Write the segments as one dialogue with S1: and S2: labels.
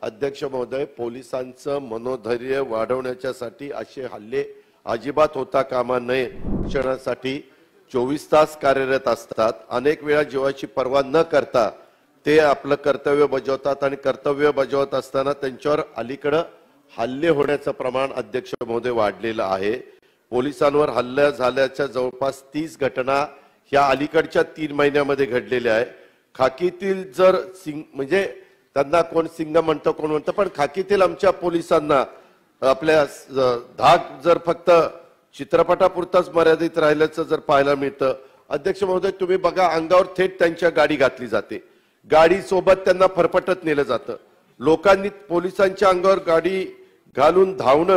S1: अध्यक्ष महोदय, पोलिसांचं मनोधैर्य वाढवण्यासाठी असे हल्ले अजिबात होता कामा नये। शिक्षणासाठी 24 तास कार्यरत असतात। अनेक वेळा जीवाची पर्वा न करता ते आपलं कर्तव्य बजावतात आणि कर्तव्य बजावत असताना त्यांच्यावर अलीकडे हल्ले होण्याचं प्रमाण अध्यक्ष महोदय वाढलेलं आहे। पोलिसांवर हल्ला झाल्याच्या जवळपास 30 घटना ह्या अलीकडच्या 3 महिन्यामध्ये घडलेल्या आहे। खाकीतील जर म्हणजे त्यांना कोण सिंग म्हणतं कोण म्हणतं, पण खाकीतील आमच्या पोलिसांना आपल्या धाक जर फक्त चित्रपटापुरताच मर्यादित राहिल्याचं जर पाहायला मिळतं। अध्यक्ष महोदय, तुम्ही बघा, अंगावर थेट त्यांच्या गाडी घातली जाते, गाडी सोबत त्यांना फरफटत नेलं जातं। लोकांनी पोलिसांच्या अंगावर गाडी घालून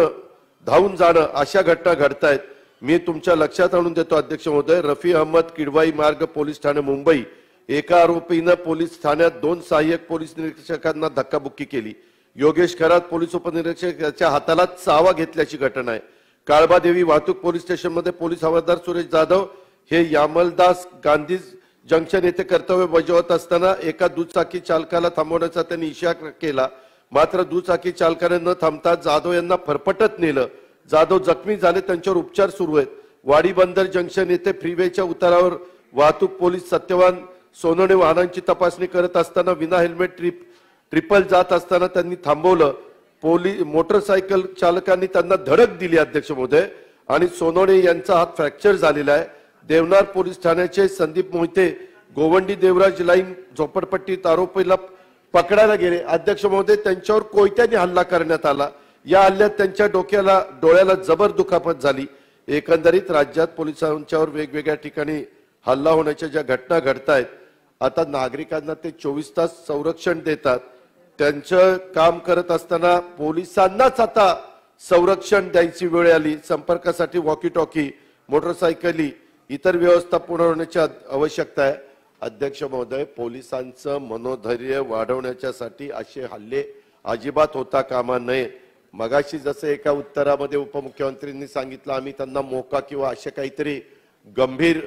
S1: धावून जाणं अशा घटना घडतायत। मी तुमच्या लक्षात आणून देतो अध्यक्ष महोदय, रफी अहमद किडवाई मार्ग पोलीस ठाणे मुंबई, एका आरोपीनं पोलीस ठाण्यात 2 सहाय्यक पोलीस निरीक्षकांना धक्काबुक्की केली। योगेश खरात पोलीस उपनिरीक्षक याच्या हाताला चावा घेतल्याची घटना आहे। काळबादेवी वाहतूक पोलीस स्टेशनमध्ये पोलीस हवालदार सुरेश जाधव हे यामलदास गांधी जंक्शन येथे कर्तव्य बजावत असताना एका दुचाकी चालकाला थांबवण्याचा त्यांनी इशारा केला, मात्र दुचाकी चालकाने न थांबता जाधव यांना फरफटत नेलं। जाधव जखमी झाले, त्यांच्यावर उपचार सुरू आहेत। वाडी बंदर जंक्शन येथे फ्रीवेच्या उतारावर वाहतूक पोलीस सत्यवान सोनवणे वाहनांची तपासणी करत असताना विना हेल्मेट ट्रिपल जात असताना त्यांनी थांबवलं। मोटरसायकल चालकांनी त्यांना धडक दिली अध्यक्ष महोदय, आणि सोनवणे यांचा हात फ्रॅक्चर झालेला आहे। देवनार पोलीस ठाण्याचे संदीप मोहिते गोवंडी देवराज लाईन झोपडपट्टीत आरोपीला पकडायला गेले। अध्यक्ष महोदय, त्यांच्यावर कोयत्याने हल्ला करण्यात आला। या हल्ल्यात त्यांच्या डोळ्याला जबर दुखापत झाली। एकंदरीत राज्यात पोलिसांच्यावर वेगवेगळ्या ठिकाणी हल्ला होण्याच्या ज्या घटना घडतायत, आता नागरिकांना ते 24 तास संरक्षण देतात। त्यांचं काम करत असताना पोलिसांनाच आता संरक्षण द्यायची वेळ आली। संपर्कासाठी वॉकी टॉकी, मोटरसायकली, इतर व्यवस्था पूर्ण होण्याची आवश्यकता आहे। अध्यक्ष महोदय, पोलिसांचं मनोधैर्य वाढवण्यासाठी असे हल्ले अजिबात होता कामा नये। मगाशी जसे एका उत्तरामध्ये उपमुख्यमंत्र्यांनी सांगितलं, आम्ही त्यांना मोका किंवा असे काहीतरी गंभीर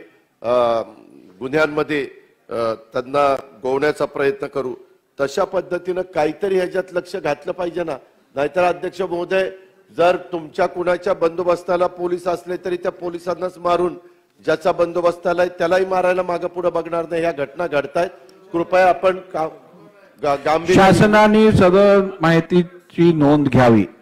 S1: गुन्ह्यांमध्ये त्यांना गोवण्याचा प्रयत्न करू, तशा पद्धतीने काहीतरी ह्याच्यात लक्ष घातलं पाहिजे ना। नाहीतर अध्यक्ष महोदय, जर तुमच्या कुणाच्या बंदोबस्ताला पोलीस असले तरी त्या पोलिसांनाच मारून ज्याचा बंदोबस्ताला आहे त्यालाही मारायला मागे पुढे बघणार नाही। ह्या घटना घडतायत। कृपया आपण गांभीर्याने
S2: शासनाने सदर माहितीची नोंद घ्यावी।